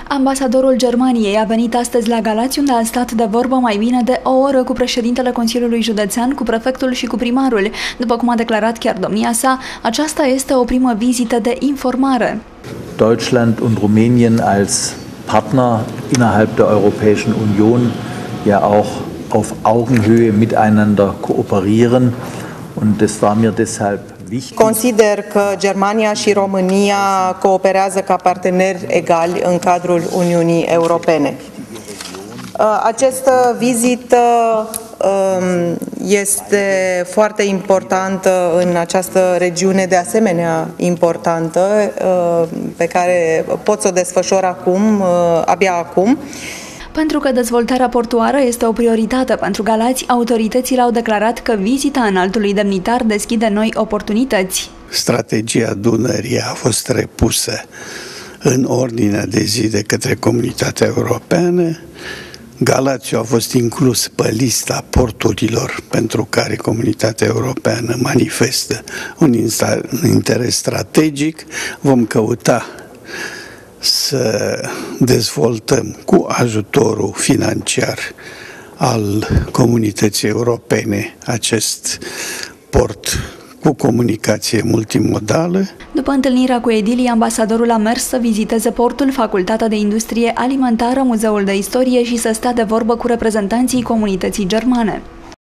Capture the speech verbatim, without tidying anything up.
Ambasadorul Germaniei a venit astăzi la Galați, unde a stat de vorbă mai bine de o oră cu președintele Consiliului Județean, cu prefectul și cu primarul. După cum a declarat chiar domnia sa, aceasta este o primă vizită de informare. Deutschland und Rumänien als Partner innerhalb der Europäischen Union ja auch auf Augenhöhe miteinander kooperieren und das war mir deshalb wichtig. Consider că Germania și România cooperează ca parteneri egali în cadrul Uniunii Europene. Această vizită este foarte importantă în această regiune, de asemenea importantă, pe care pot să o desfășor acum, abia acum. Pentru că dezvoltarea portuară este o prioritate pentru Galați, autoritățile au declarat că vizita înaltului demnitar deschide noi oportunități. Strategia Dunării a fost repusă în ordinea de zi de către Comunitatea Europeană. Galațiu a fost inclus pe lista porturilor pentru care Comunitatea Europeană manifestă un interes strategic. Vom căuta să dezvoltăm cu ajutorul financiar al comunității europene acest port cu comunicație multimodală. După întâlnirea cu edilii, ambasadorul a mers să viziteze portul, Facultatea de Industrie Alimentară, Muzeul de Istorie și să stea de vorbă cu reprezentanții comunității germane.